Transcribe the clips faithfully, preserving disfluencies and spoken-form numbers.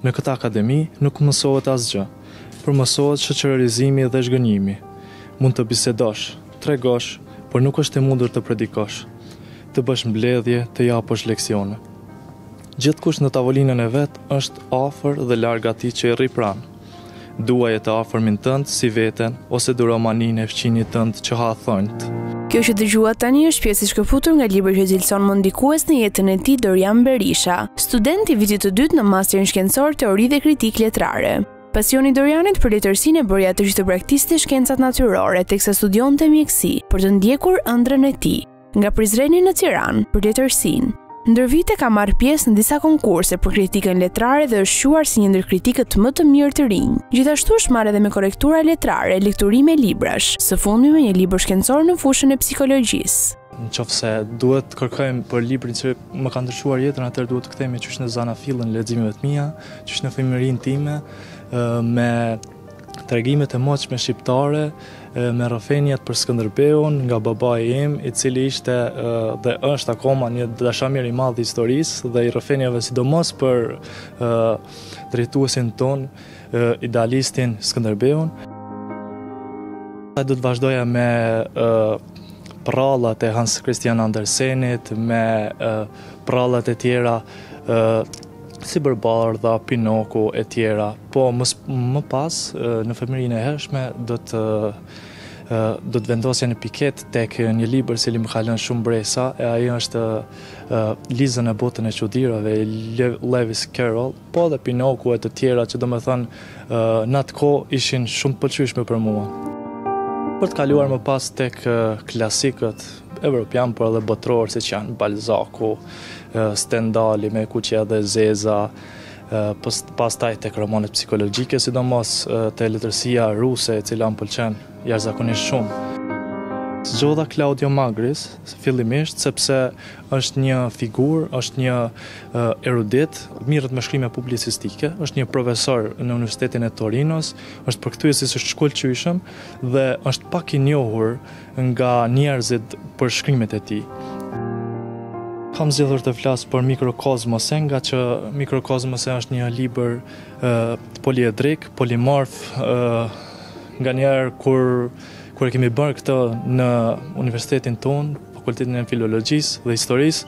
Në këtë akademi nuk mësohet asgjë, por mësohet shoqërizimi dhe zhgënjimi. Mund të bisedosh, tregosh, por nuk është e mundur të predikosh, të bësh mbledhje, të japësh leksione. Gjithkush në tavolinën e vet është afër dhe larg atij që i rri pranë. Duaje të afërmin tënd si veten ose duromaninë e fqinit tënd që ha thonjt. Kjo që dëgjuat tani është pjesë e shkëputur nga libri që cilëson më ndikues në jetën e tij Dorian Berisha, student i vitit të dytë në masterin shkencor teori dhe kritik letrare. Pasioni i Dorianit për letërsinë e bëri atë që të praktiste shkencat natyrore teksa studionte mjeksi për të ndjekur ëndrrën e tij. Nga Prizreni në Tiranë për letërsinë. Ndër vite ka marrë pjesë në disa konkurse për kritikën letrare dhe është quar si një ndër kritikët më të mirë të rinj. Gjithashtu është marrë edhe me korektura letrare, lekturime librash, së fundmi me një libër shkencor në fushën e psikologjisë. Nëse duhet kërkojmë për librin që më ka ndryshuar jetën, atëherë duhet të kthehemi qysh në zanafillën e leximeve të mia, qysh në fëmijërinë time, me tregimet e moçme shqiptare, me rrëfenjat për Skënderbeun nga babai im, i cili ishte dhe është akoma një dashamir i madh i historisë dhe i rrëfenjave sidomos për drejtuesin ton, idealistin Skënderbeun. Do të vazhdoja me prallat e Hans Christian Andersenit, me prallat e tjera si Barbardha, Pinoku e tjera, po më, më pas në fëmijërinë e hershme do të do të vendosja në piket tek një libër cili më ka lënë shumë bresa, e ai është Liza në botën e çuditërave e Lewis Carroll, po dhe Pinoku e të tjera që domethënë në atë kohë ishin shumë të pëlqyeshme për mua. Për të kaluar më pas tek klasikët evropian, por edhe botror, siç janë Balzaku, Stendhali me Kuqja dhe Zeza, pastaj tek romanet psikologjike, sidomos te letërsia ruse, e cila më pëlqen jashtëzakonisht shumë. Zgjodha Claudio Magris fillimisht sepse është një figurë, është një erudit, mirët me shkrime publicistike, është një profesor në Universitetin e Torinos, është përkthyes i shkollqyeshëm dhe është pak i njohur nga njerëzit për shkrimet e tij. Kam zgjedhur të flas për Mikrokozmose, nga që Mikrokozmose është një libër poliedrik, polimorf, nganjëherë kur kur e kemi bërë këtë në universitetin ton, fakultetin e filologjisë dhe historisë,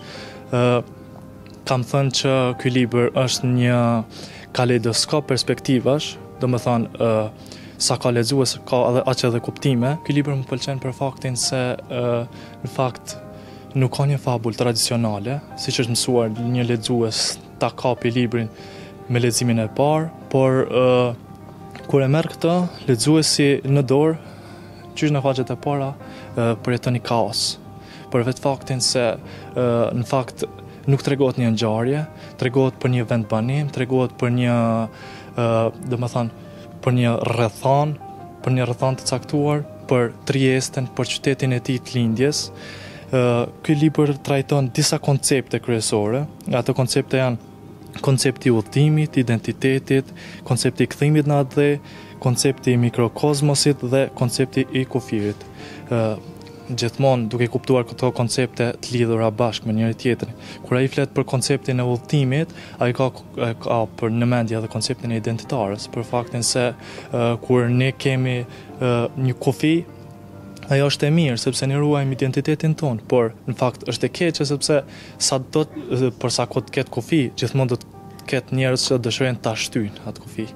kam thënë që ky libër është një kaleidoskop perspektivash, domethënë sa ka lexues ka edhe aq edhe kuptime. Ky libër më pëlqen për faktin se në fakt nuk ka një fabull tradicionale, siç është mësuar një lexues ta kapi librin me leximin e parë, por kur e merr këtë, lexuesi në dorë, qysh në faqet e para, përjeton një kaos. Për vetë faktin se në fakt nuk tregohet një ngjarje, tregohet për një vendbanim, tregohet për një, domethënë, për një rrethan, për një rrethan të caktuar, për Triestën, për qytetin e tij të lindjes. Ky libër trajton disa koncepte kryesore. Ato koncepte janë koncepti i udhëtimit, identitetit, koncepti i kthimit në atë dhe, koncepti i mikrokozmosit dhe koncepti i kufirit. Gjithmonë duke kuptuar këto koncepte të lidhura bashkë me njëri tjetrin. Kur ai flet për konceptin e udhëtimit, ai ka, ka për në mendje edhe konceptin e identitarës, për faktin se uh, kur ne kemi uh, një kufi, ajo është e mirë sepse ne ruajmë identitetin ton, por në fakt është e keqe sepse sa do të për sa kohë të ketë kufi, gjithmonë do të ketë njerëz që dëshirojnë ta shtyjnë atë kufi.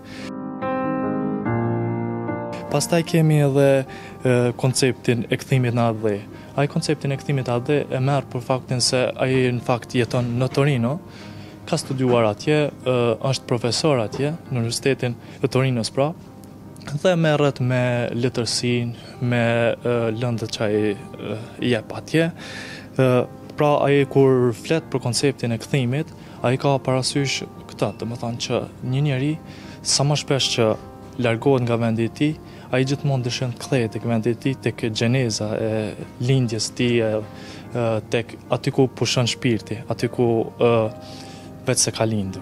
Pastaj kemi edhe e, konceptin e kthimit në atë dhe. Ai konceptin e kthimit në atë dhe e merr për faktin se ai në fakt jeton në Torino, ka studiuar atje, e, është profesor atje në Universitetin e Torinos pra, dhe merret me letërsinë, me e, lëndët që ai e, jep atje. E, pra ai kur flet për konceptin e kthimit, ai ka parasysh këtë, domethënë që një njeri sa më shpesh që largohet nga vendi i tij, ai gjithmonë dëshiron të kthehet tek vendi i tij, tek gjeneza e lindjes së tij, tek aty ku pushon shpirti, aty ku vetë se ka lindur.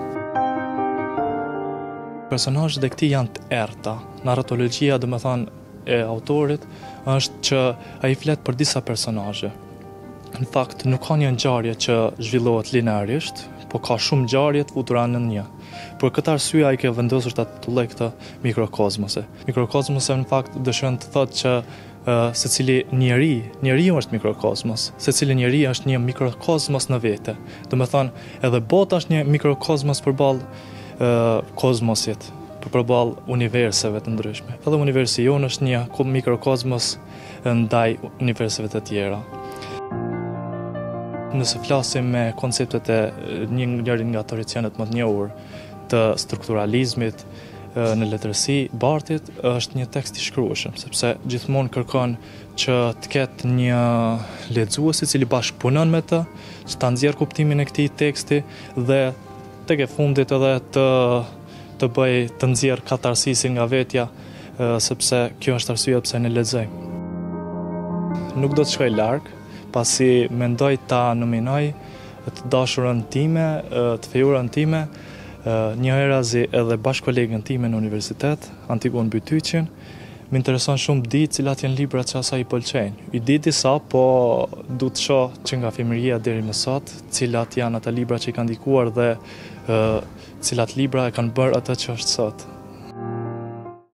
Personazhet e këtij janë të errta. Narratologjia, domethënë, e autorit është që ai flet për disa personazhe. Në fakt nuk ka një ngjarje që zhvillohet linearisht, po ka shumë ngjarje të futura në një. Për këtë arsye ai ka vendosur ta titulloj këtë mikrokozmose. Mikrokozmose në fakt dëshiron të thotë që uh, secili njeri, njeriu është mikrokozmos. Secili njeri është një mikrokozmos në vete. Do të thonë, edhe bota është një mikrokozmos përballë uh, kozmosit, përballë universive të ndryshme. Edhe universi jonë është një mikrokozmos ndaj universive të tjera. Nëse flasim me konceptet e një njërin nga tradicionet më të njohur të strukturalizmit në letërsi, Bartit është një tekst i shkrueshëm, sepse gjithmonë kërkon që të ketë një lexues i cili bashkëpunon me të, që ta nxjerrë kuptimin e këtij teksti dhe tek e fundit edhe të të bëj të nxjerrë katarsisin nga vetja, sepse kjo është arsyeja pse ne lexojmë. Nuk do të shkoj larg, pasi mendoj ta nominoj të dashurën time, të fejurën time, një herazi edhe bashkëkolegën time në universitet, Antigon Bytyqin. Më intereson shumë di cilat janë librat që asaj i pëlqejnë. I di disa, po du të shoh që nga fëmijëria deri më sot, cilat janë ata libra që i kanë ndikuar dhe cilat libra e kanë bërë atë që është sot.